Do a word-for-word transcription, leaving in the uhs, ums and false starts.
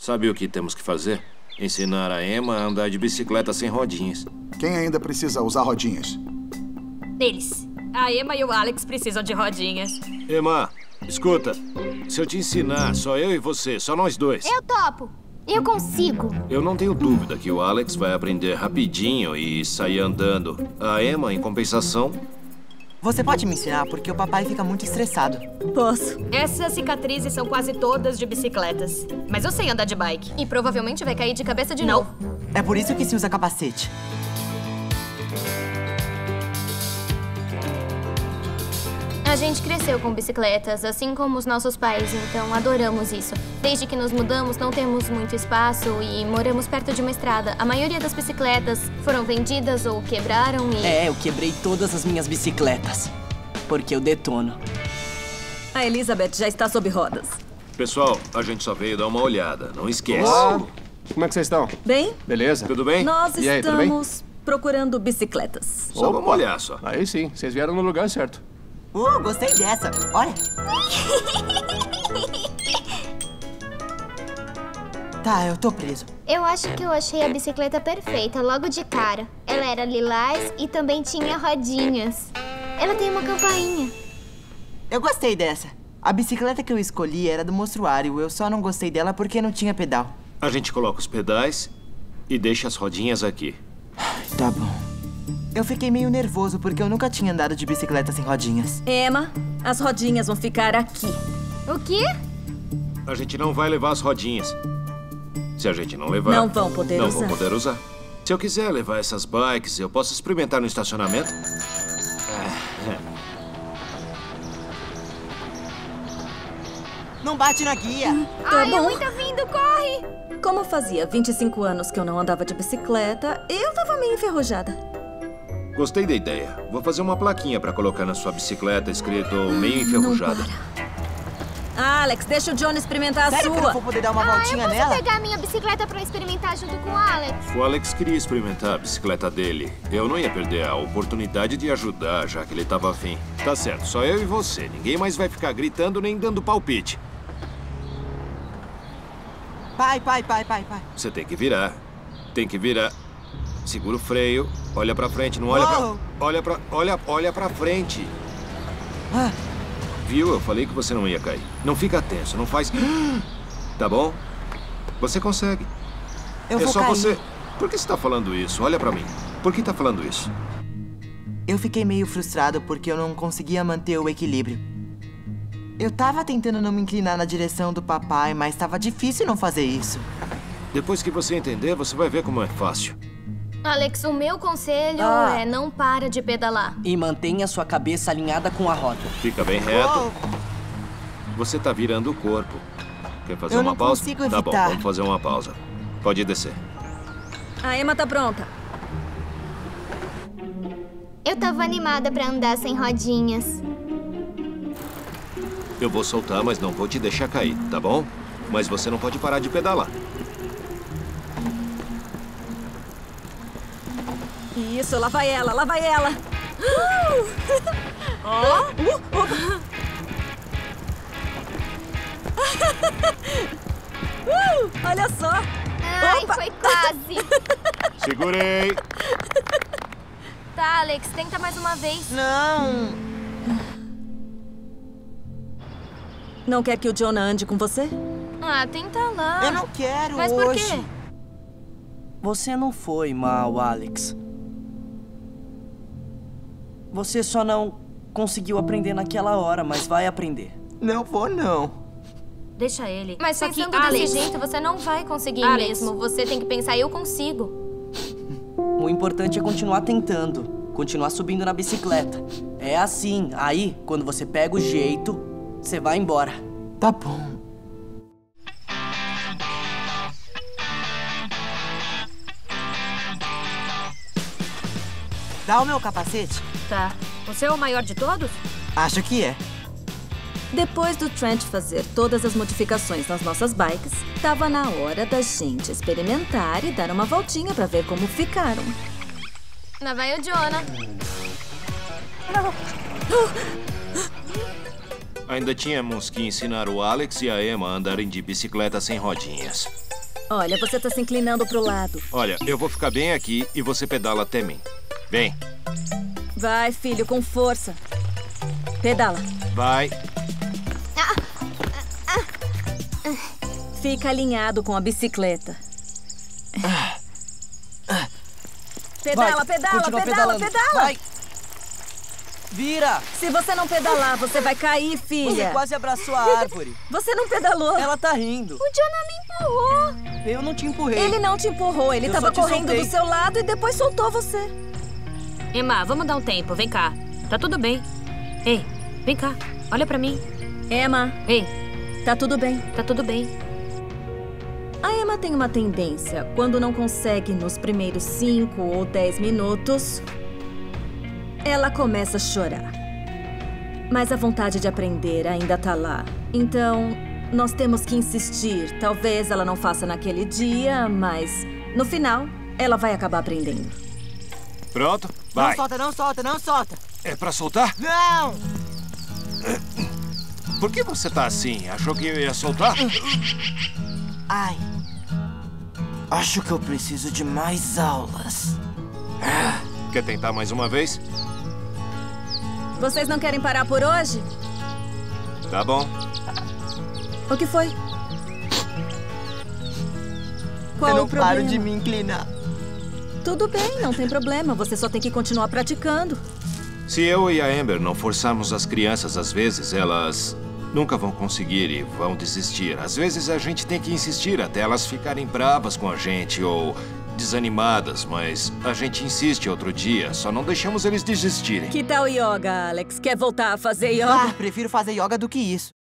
Sabe o que temos que fazer? Ensinar a Emma a andar de bicicleta sem rodinhas. Quem ainda precisa usar rodinhas? Eles. A Emma e o Alex precisam de rodinhas. Emma, escuta. Se eu te ensinar, só eu e você, só nós dois. Eu topo. Eu consigo. Eu não tenho dúvida que o Alex vai aprender rapidinho e sair andando. A Emma, em compensação... Você pode me ensinar, porque o papai fica muito estressado. Posso. Essas cicatrizes são quase todas de bicicletas. Mas eu sei andar de bike. E provavelmente vai cair de cabeça de Não. novo. É por isso que se usa capacete. A gente cresceu com bicicletas, assim como os nossos pais, então adoramos isso. Desde que nos mudamos, não temos muito espaço e moramos perto de uma estrada. A maioria das bicicletas foram vendidas ou quebraram e... É, eu quebrei todas as minhas bicicletas. Porque eu detono. A Elizabeth já está sob rodas. Pessoal, a gente só veio dar uma olhada. Não esquece. Olá. Como é que vocês estão? Bem, Beleza? Tudo bem? nós E aí, tudo bem? estamos procurando bicicletas. Só vamos olhar só. Aí sim, vocês vieram no lugar certo. Uh, gostei dessa. Olha. Tá, eu tô preso. Eu acho que eu achei a bicicleta perfeita logo de cara. Ela era lilás e também tinha rodinhas. Ela tem uma campainha. Eu gostei dessa. A bicicleta que eu escolhi era do mostruário. Eu só não gostei dela porque não tinha pedal. A gente coloca os pedais e deixa as rodinhas aqui. Tá bom. Eu fiquei meio nervoso porque eu nunca tinha andado de bicicleta sem rodinhas. Emma, as rodinhas vão ficar aqui. O quê? A gente não vai levar as rodinhas. Se a gente não levar... Não vão poder não usar. vão poder usar. Se eu quiser levar essas bikes, eu posso experimentar no estacionamento? Não bate na guia. Tá Ai, a bom. mãe tá vindo, corre! Como fazia vinte e cinco anos que eu não andava de bicicleta, eu tava meio enferrujada. Gostei da ideia. Vou fazer uma plaquinha pra colocar na sua bicicleta escrito meio enferrujada. Alex, deixa o John experimentar a Sério que eu sua. não vou poder dar uma Ah, eu voltinha posso nela? pegar minha bicicleta pra experimentar junto com o Alex? O Alex queria experimentar a bicicleta dele. Eu não ia perder a oportunidade de ajudar, já que ele tava afim. Tá certo, só eu e você. Ninguém mais vai ficar gritando nem dando palpite. Pai, pai, pai, pai, pai. Você tem que virar. Tem que virar. Segura o freio. Olha pra frente, não olha Uou. pra... Olha pra... Olha, olha pra frente. Ah, Viu? Eu falei que você não ia cair. Não fica tenso, não faz... Tá bom? Você consegue. eu é vou só cair. você... Por que você tá falando isso? Olha pra mim. Por que tá falando isso? Eu fiquei meio frustrado porque eu não conseguia manter o equilíbrio. Eu tava tentando não me inclinar na direção do papai, mas tava difícil não fazer isso. Depois que você entender, você vai ver como é fácil. Alex, o meu conselho Ah. é não para de pedalar. E mantenha sua cabeça alinhada com a roda. Fica bem reto. Uou. Você tá virando o corpo. Quer fazer Eu uma não pausa? consigo Tá bom, evitar. vamos fazer uma pausa. Pode descer. A Emma tá pronta. Eu tava animada pra andar sem rodinhas. Eu vou soltar, mas não vou te deixar cair, tá bom? Mas você não pode parar de pedalar. Isso, lá vai ela, lá vai ela. Ó! Uh, opa. Uh, olha só! Ai, Opa. foi quase. Segurei! Tá, Alex, tenta mais uma vez. Não. Não quer que o Jonah ande com você? Ah, tenta lá. Eu não quero Mas por hoje. quê? Você não foi mal, Alex. Você só não conseguiu aprender naquela hora, mas vai aprender. Não vou, não. Deixa ele. Mas Só que, pensando Alex- desse jeito, você não vai conseguir Alex. mesmo. Você tem que pensar, eu consigo. O importante é continuar tentando, continuar subindo na bicicleta. É assim, aí, quando você pega o jeito, você vai embora. Tá bom. Dá o meu capacete? Tá. Você é o maior de todos? Acho que é. Depois do Trent fazer todas as modificações nas nossas bikes, tava na hora da gente experimentar e dar uma voltinha pra ver como ficaram. Lá vai o Jonah. Ainda tínhamos que ensinar o Alex e a Emma a andarem de bicicleta sem rodinhas. Olha, você tá se inclinando pro lado. Olha, eu vou ficar bem aqui e você pedala até mim. Vem. Vai, filho, com força. Pedala. Vai. Fica alinhado com a bicicleta. Pedala, Vai, pedala, continua pedala, pedalando. pedala. Vai. Vira. Se você não pedalar, você vai cair, filha. Você quase abraçou a árvore. Você não pedalou. Ela tá rindo. O Jonah me empurrou. Eu não te empurrei. Ele não te empurrou, ele Eu tava só te correndo soltei. do seu lado e depois soltou você. Emma, vamos dar um tempo. Vem cá. Tá tudo bem. Ei, vem cá. Olha pra mim. Emma, Ei, tá tudo bem. tá tudo bem. A Emma tem uma tendência, quando não consegue nos primeiros cinco ou dez minutos, ela começa a chorar. Mas a vontade de aprender ainda tá lá. Então, nós temos que insistir. Talvez ela não faça naquele dia, mas no final, ela vai acabar aprendendo. Pronto? Não Vai. solta, não solta, não solta. É pra soltar? Não! Por que você tá assim? Achou que eu ia soltar? Ai. Acho que eu preciso de mais aulas. Quer tentar mais uma vez? Vocês não querem parar por hoje? Tá bom. O que foi? Qual eu não o problema? paro de me inclinar. Tudo bem, não tem problema. Você só tem que continuar praticando. Se eu e a Amber não forçarmos as crianças, às vezes elas nunca vão conseguir e vão desistir. Às vezes a gente tem que insistir até elas ficarem bravas com a gente ou desanimadas, mas a gente insiste outro dia, só não deixamos eles desistirem. Que tal yoga, Alex? Quer voltar a fazer Ah, yoga? prefiro fazer yoga do que isso.